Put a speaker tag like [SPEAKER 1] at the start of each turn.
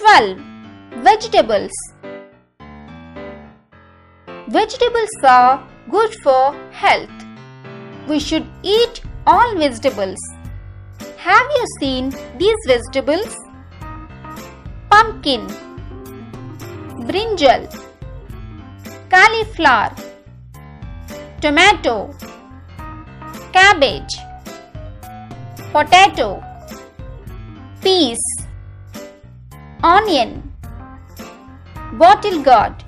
[SPEAKER 1] 12. Vegetables. Vegetables are good for health. We should eat all vegetables. Have you seen these vegetables? Pumpkin, brinjal, cauliflower, tomato, cabbage, potato, peas, onion, bottle gourd,